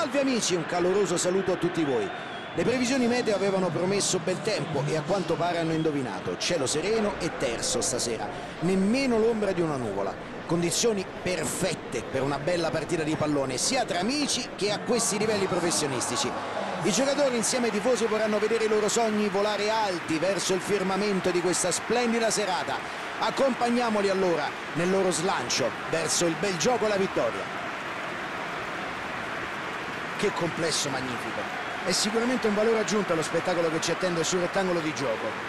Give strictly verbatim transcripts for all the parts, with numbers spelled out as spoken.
Salve amici, un caloroso saluto a tutti voi. Le previsioni meteo avevano promesso bel tempo e a quanto pare hanno indovinato. Cielo sereno e terso stasera, nemmeno l'ombra di una nuvola. Condizioni perfette per una bella partita di pallone, sia tra amici che a questi livelli professionistici. I giocatori insieme ai tifosi vorranno vedere i loro sogni volare alti verso il firmamento di questa splendida serata. Accompagniamoli allora nel loro slancio verso il bel gioco e la vittoria. Che complesso magnifico! È sicuramente un valore aggiunto allo spettacolo che ci attende sul rettangolo di gioco.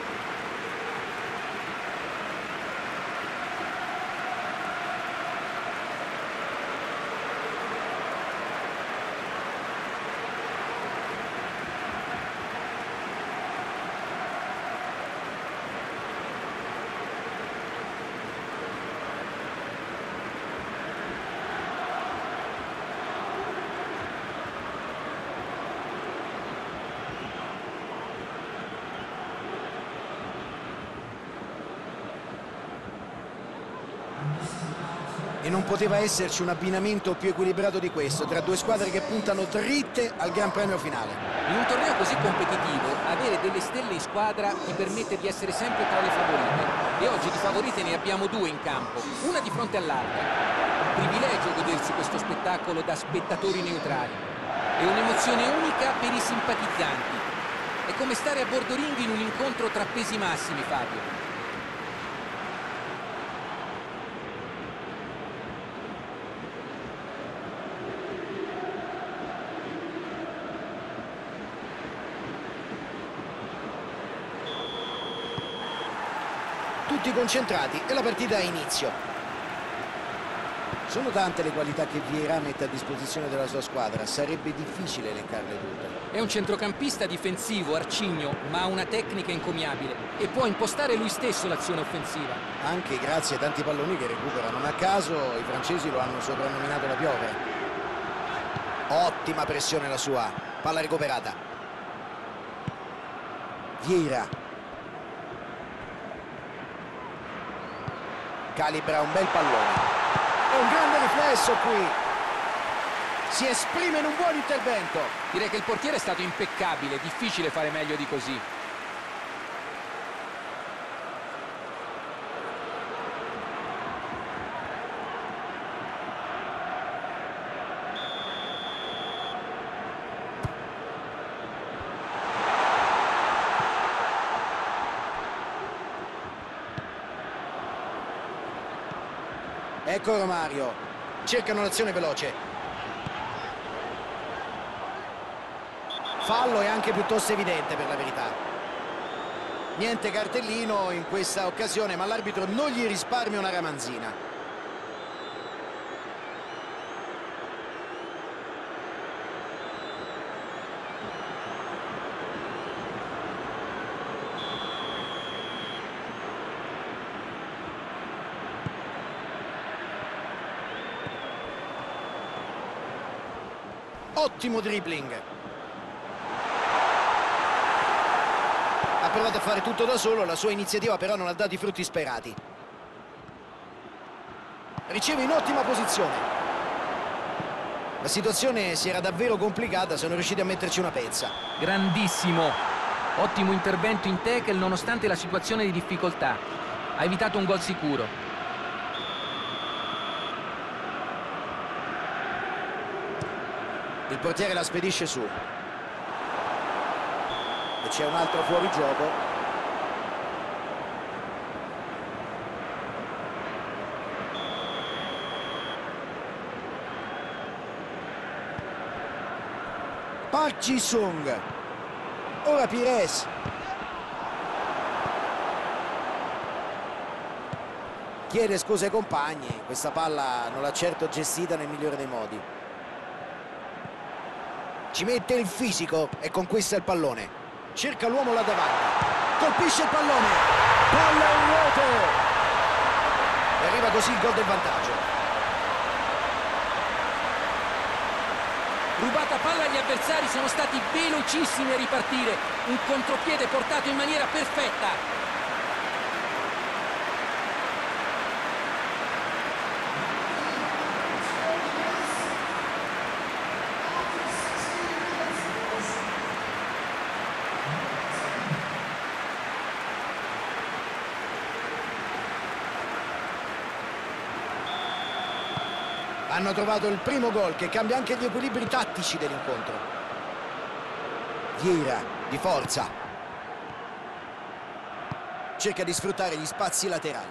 E non poteva esserci un abbinamento più equilibrato di questo, tra due squadre che puntano dritte al Gran Premio finale. In un torneo così competitivo, avere delle stelle in squadra ti permette di essere sempre tra le favorite. E oggi di favorite ne abbiamo due in campo, una di fronte all'altra. Un privilegio godersi questo spettacolo da spettatori neutrali. È un'emozione unica per i simpatizzanti. È come stare a bordo ring in un incontro tra pesi massimi, Fabio. Tutti concentrati e la partita ha inizio. Sono tante le qualità che Vieira mette a disposizione della sua squadra, sarebbe difficile elencarle tutte. È un centrocampista difensivo, arcigno, ma ha una tecnica encomiabile e può impostare lui stesso l'azione offensiva. Anche grazie ai tanti palloni che recupera. Non a caso i francesi lo hanno soprannominato la piovra. Ottima pressione la sua, palla recuperata. Vieira calibra un bel pallone. È un grande riflesso qui. Si esprime in un buon intervento. Direi che il portiere è stato impeccabile, difficile fare meglio di così. Ecco Romario, cercano l'azione veloce. Fallo è anche piuttosto evidente per la verità. Niente cartellino in questa occasione, ma l'arbitro non gli risparmia una ramanzina. Ottimo dribbling. Ha provato a fare tutto da solo, la sua iniziativa però non ha dato i frutti sperati. Riceve in ottima posizione. La situazione si era davvero complicata, sono riusciti a metterci una pezza. Grandissimo. Ottimo intervento in tackle nonostante la situazione di difficoltà. Ha evitato un gol sicuro. Il portiere la spedisce su. E c'è un altro fuorigioco. Park Ji-sung. Ora Pires. Chiede scuse ai compagni. Questa palla non l'ha certo gestita nel migliore dei modi. Ci mette il fisico e conquista il pallone. Cerca l'uomo là davanti. Colpisce il pallone. Palla in vuoto. E arriva così il gol del vantaggio. Rubata palla agli avversari, sono stati velocissimi a ripartire. Un contropiede portato in maniera perfetta. Hanno trovato il primo gol che cambia anche gli equilibri tattici dell'incontro. Vieira di forza. Cerca di sfruttare gli spazi laterali.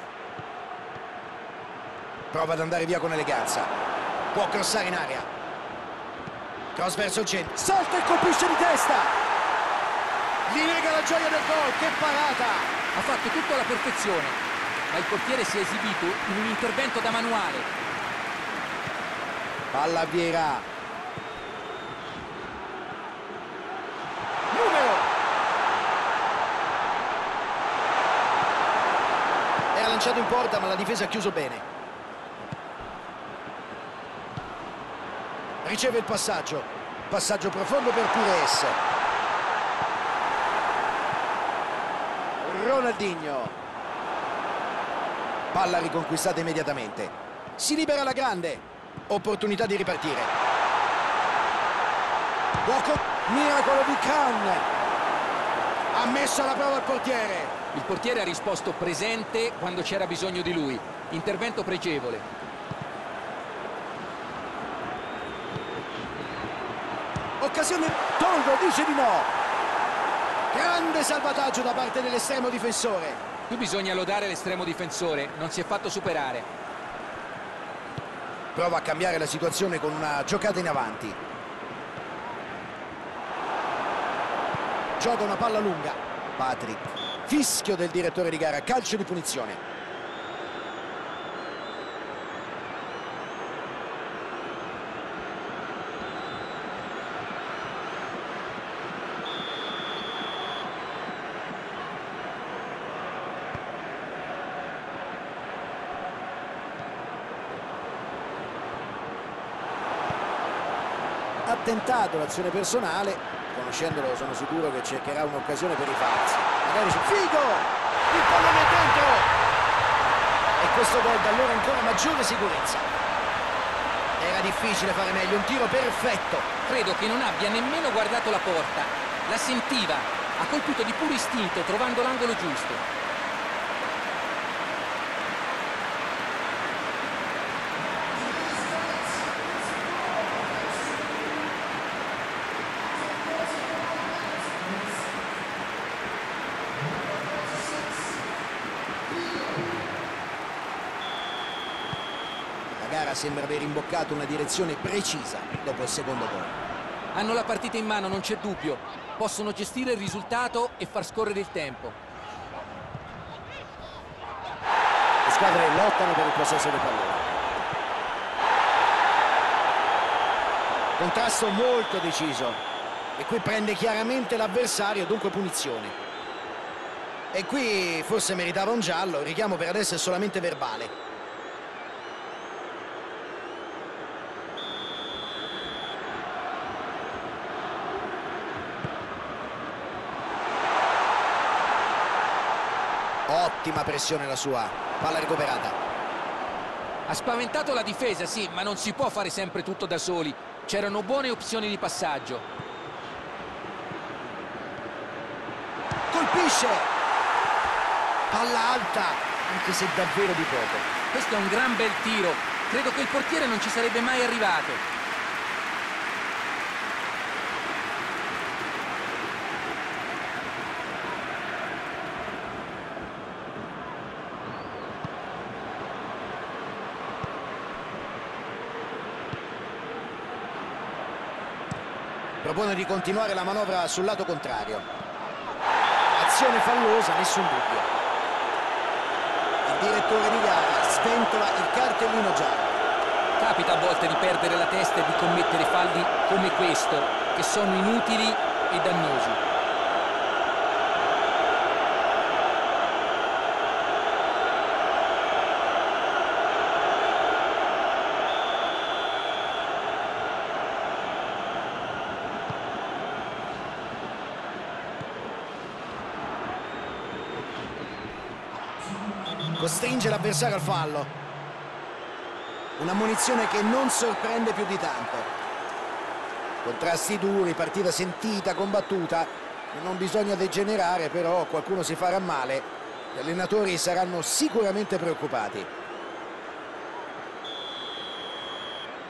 Prova ad andare via con eleganza. Può crossare in area. Cross verso il centro. Salta e colpisce di testa. Gli nega la gioia del gol. Che parata! Ha fatto tutto alla perfezione, ma il portiere si è esibito in un intervento da manuale. Palla a Vieira. Numero. Era lanciato in porta, ma la difesa ha chiuso bene. Riceve il passaggio. Passaggio profondo per Pires. Ronaldinho. Palla riconquistata immediatamente. Si libera alla grande. Opportunità di ripartire. Poco. Miracolo di Khan. Ha messo alla prova il portiere. Il portiere ha risposto presente quando c'era bisogno di lui. Intervento pregevole. Occasione. Tolgo, dice di no. Grande salvataggio da parte dell'estremo difensore. Qui bisogna lodare l'estremo difensore, non si è fatto superare. Prova a cambiare la situazione con una giocata in avanti. Gioca una palla lunga. Patrick. Fischio del direttore di gara, calcio di punizione. Ha tentato l'azione personale, conoscendolo sono sicuro che cercherà un'occasione per rifarsi. Magari su Figo! Il pallone è dentro! E questo gol dà allora ancora maggiore sicurezza. Era difficile fare meglio, un tiro perfetto. Credo che non abbia nemmeno guardato la porta. La sentiva, ha colpito di puro istinto, trovando l'angolo giusto. La gara sembra aver imboccato una direzione precisa dopo il secondo gol. Hanno la partita in mano, non c'è dubbio. Possono gestire il risultato e far scorrere il tempo. Le squadre lottano per il possesso del pallone. Contrasto molto deciso. E qui prende chiaramente l'avversario, dunque punizione. E qui forse meritava un giallo, il richiamo per adesso è solamente verbale. Ottima pressione la sua, palla recuperata. Ha spaventato la difesa, sì, ma non si può fare sempre tutto da soli. C'erano buone opzioni di passaggio. Colpisce! Palla alta, anche se davvero di poco. Questo è un gran bel tiro. Credo che il portiere non ci sarebbe mai arrivato. Propone di continuare la manovra sul lato contrario. Azione fallosa, nessun dubbio. Il direttore di gara sventola il cartellino giallo. Capita a volte di perdere la testa e di commettere falli come questo, che sono inutili e dannosi. Costringe l'avversario al fallo. Una munizione che non sorprende più di tanto. Contrasti duri, partita sentita, combattuta. Non bisogna degenerare, però qualcuno si farà male. Gli allenatori saranno sicuramente preoccupati.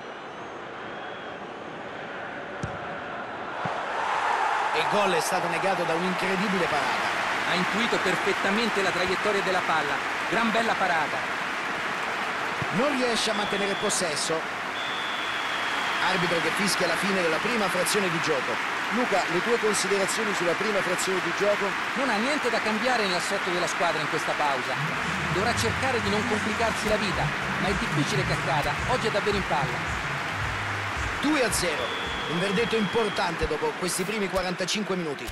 gol è stato negato da un'incredibile parata. Ha intuito perfettamente la traiettoria della palla. Gran bella parata. Non riesce a mantenere il possesso. Arbitro che fischia la fine della prima frazione di gioco. Luca, le tue considerazioni sulla prima frazione di gioco? Non ha niente da cambiare nell'assetto della squadra in questa pausa. Dovrà cercare di non complicarsi la vita, ma è difficile che accada. Oggi è davvero in palla. due a zero. Un verdetto importante dopo questi primi quarantacinque minuti.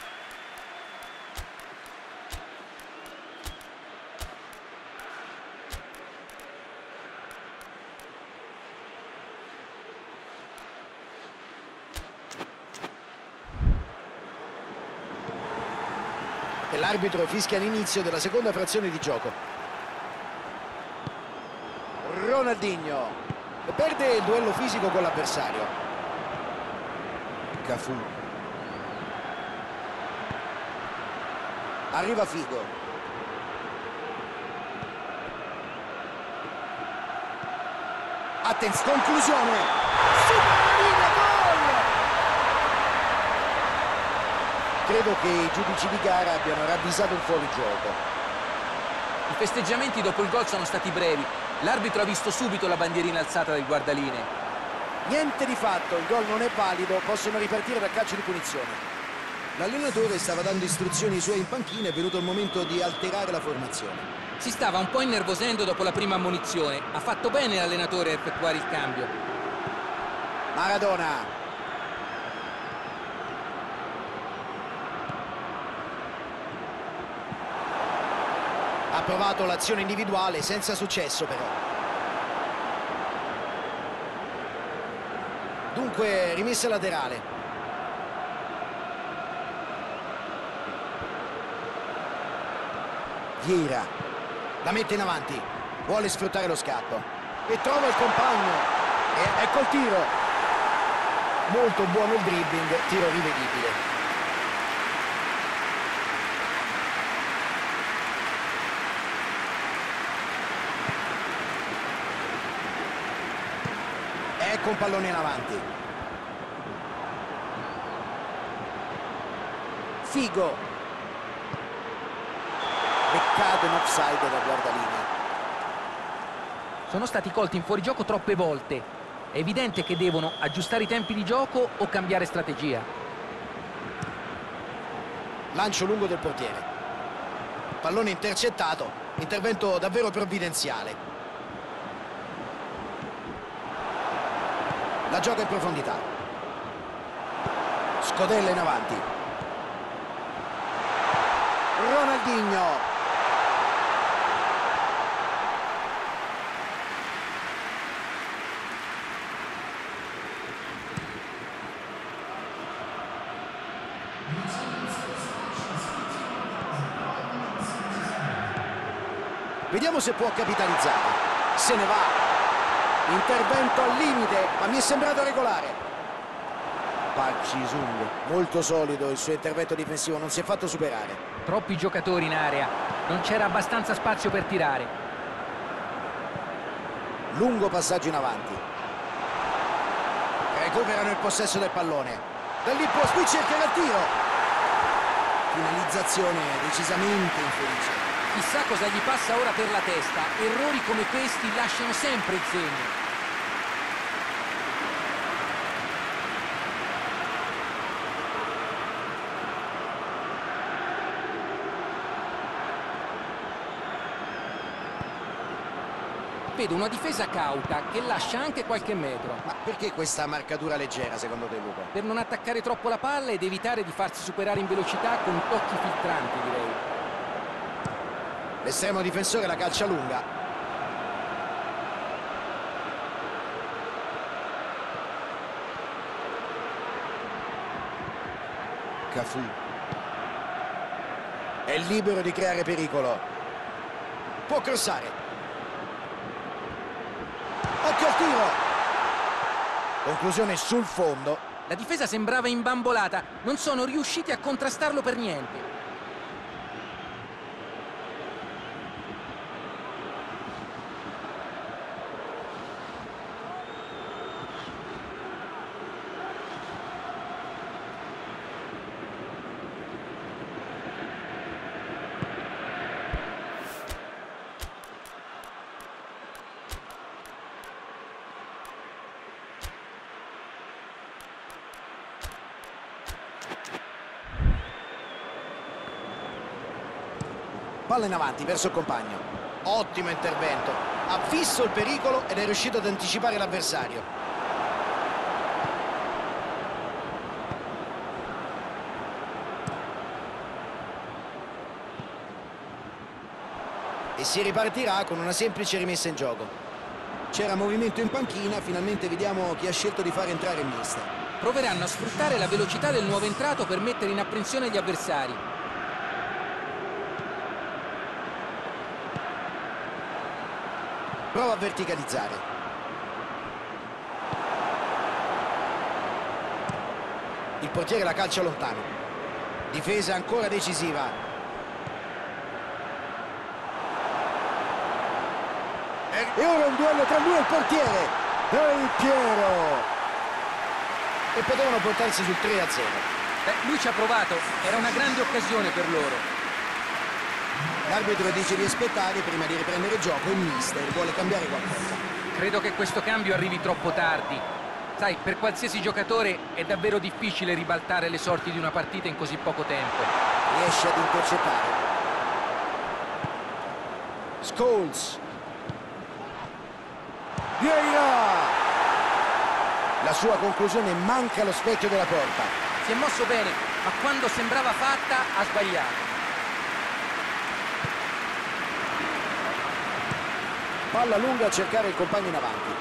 E l'arbitro fischia l'inizio della seconda frazione di gioco. Ronaldinho perde il duello fisico con l'avversario. Cafù. Arriva Figo. Attenzione, conclusione. Supera, gol! Credo che i giudici di gara abbiano ravvisato il fuorigioco. I festeggiamenti dopo il gol sono stati brevi. L'arbitro ha visto subito la bandierina alzata del guardalinee. Niente di fatto, il gol non è valido, possono ripartire dal calcio di punizione. L'allenatore stava dando istruzioni ai suoi in panchina, è venuto il momento di alterare la formazione. Si stava un po' innervosendo dopo la prima ammonizione. Ha fatto bene l'allenatore a effettuare il cambio. Maradona. Ha provato l'azione individuale senza successo però. Dunque rimessa laterale. Vieira la mette in avanti, vuole sfruttare lo scatto e trova il compagno. E ecco il tiro. Molto buono il dribbling, tiro rivedibile. Ecco un pallone in avanti. Figo. Peccato in offside da guardalinea. Sono stati colti in fuorigioco troppe volte. È evidente che devono aggiustare i tempi di gioco o cambiare strategia. Lancio lungo del portiere. Pallone intercettato. Intervento davvero provvidenziale. La gioca in profondità. Scodella in avanti. Ronaldinho. Vediamo se può capitalizzare. Se ne va. Intervento al limite, ma mi è sembrato regolare. Park Ji-sung, molto solido il suo intervento difensivo, non si è fatto superare. Troppi giocatori in area, non c'era abbastanza spazio per tirare. Lungo passaggio in avanti. Recuperano il possesso del pallone. Da lì può Spicci cercare il tiro. Finalizzazione decisamente infelice. Chissà cosa gli passa ora per la testa. Errori come questi lasciano sempre il segno. Vedo una difesa cauta che lascia anche qualche metro. Ma perché questa marcatura leggera secondo te, Luca? Per non attaccare troppo la palla ed evitare di farsi superare in velocità con tocchi filtranti, direi. L'estremo difensore la calcia lunga. Cafù. È libero di creare pericolo. Può crossare. Occhio al tiro. Conclusione sul fondo. La difesa sembrava imbambolata. Non sono riusciti a contrastarlo per niente. Palla in avanti verso il compagno. Ottimo intervento. Ha visto il pericolo ed è riuscito ad anticipare l'avversario. E si ripartirà con una semplice rimessa in gioco. C'era movimento in panchina, finalmente vediamo chi ha scelto di fare entrare il mister. Proveranno a sfruttare la velocità del nuovo entrato per mettere in apprensione gli avversari. Prova a verticalizzare. Il portiere la calcia lontano. Difesa ancora decisiva. E ora un duello tra lui e il portiere. Del Piero. E potevano portarsi sul tre a zero. Beh, lui ci ha provato. Era una grande occasione per loro. L'arbitro dice di aspettare prima di riprendere il gioco e il mister vuole cambiare qualcosa. Credo che questo cambio arrivi troppo tardi. Sai, per qualsiasi giocatore è davvero difficile ribaltare le sorti di una partita in così poco tempo. Riesce ad intercettare. Scholes. Vieira! La sua conclusione manca allo specchio della porta. Si è mosso bene, ma quando sembrava fatta ha sbagliato. Palla lunga a cercare il compagno in avanti.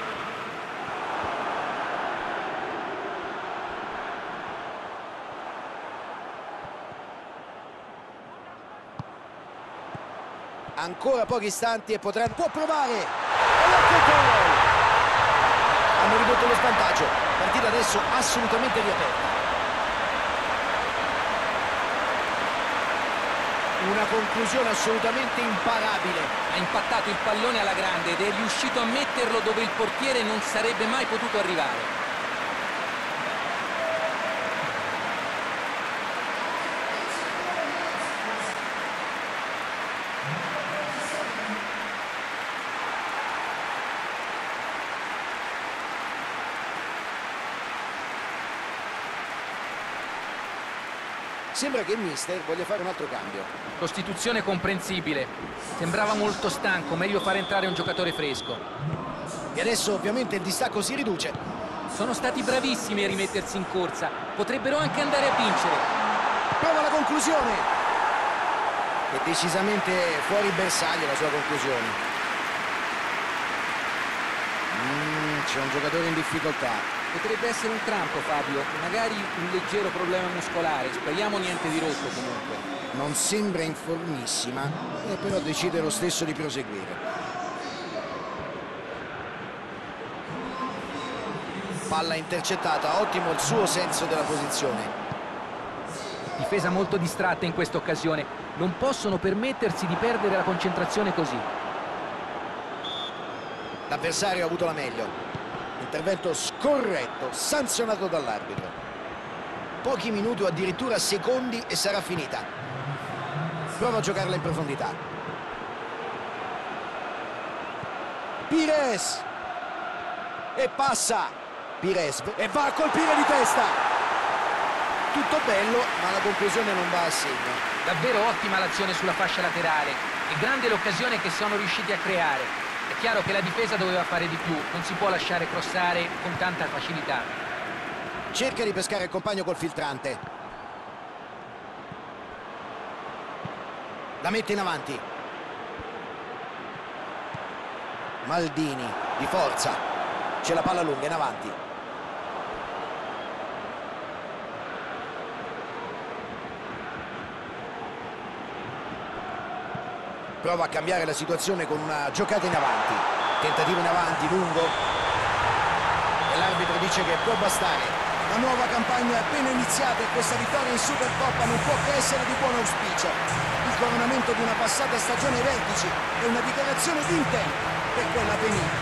Ancora pochi istanti e potrà può provare. E ecco il gol! Hanno ridotto lo svantaggio. Partita adesso assolutamente riaperta. Una conclusione assolutamente imparabile. Ha impattato il pallone alla grande ed è riuscito a metterlo dove il portiere non sarebbe mai potuto arrivare. Sembra che il mister voglia fare un altro cambio. Costituzione comprensibile. Sembrava molto stanco, meglio fare entrare un giocatore fresco. E adesso ovviamente il distacco si riduce. Sono stati bravissimi a rimettersi in corsa. Potrebbero anche andare a vincere. Prova la conclusione. È decisamente fuori bersaglio la sua conclusione. Mm, c'è un giocatore in difficoltà. Potrebbe essere un crampo, Fabio, magari un leggero problema muscolare. Speriamo niente di rotto comunque. Non sembra in formissima, eh, però decide lo stesso di proseguire. Palla intercettata, ottimo il suo senso della posizione. Difesa molto distratta in questa occasione. Non possono permettersi di perdere la concentrazione così. L'avversario ha avuto la meglio. Intervento scorretto, sanzionato dall'arbitro. Pochi minuti o addirittura secondi e sarà finita. Prova a giocarla in profondità. Pires! E passa! Pires e va a colpire di testa! Tutto bello, ma la conclusione non va a segno. Davvero ottima l'azione sulla fascia laterale. E grande l'occasione che sono riusciti a creare. È chiaro che la difesa doveva fare di più, non si può lasciare crossare con tanta facilità. Cerca di pescare il compagno col filtrante. La mette in avanti. Maldini, di forza. C'è la palla lunga in avanti. Prova a cambiare la situazione con una giocata in avanti. Tentativo in avanti, lungo. E l'arbitro dice che può bastare. La nuova campagna è appena iniziata e questa vittoria in Supercoppa non può che essere di buon auspicio. Il coronamento di una passata stagione ai vertici è una dichiarazione di intento per quella a venire.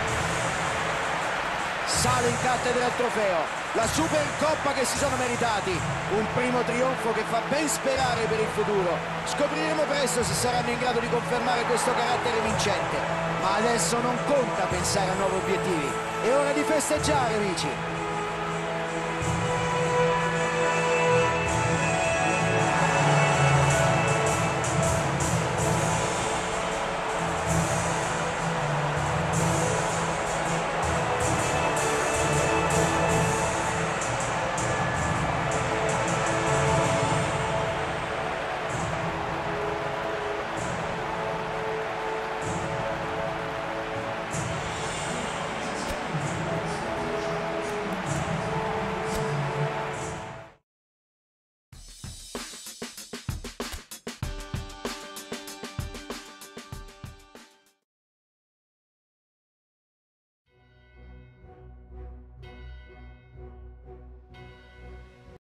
Sale in cattedra il trofeo. La Supercoppa che si sono meritati, un primo trionfo che fa ben sperare per il futuro. Scopriremo presto se saranno in grado di confermare questo carattere vincente, ma adesso non conta pensare a nuovi obiettivi, è ora di festeggiare, amici.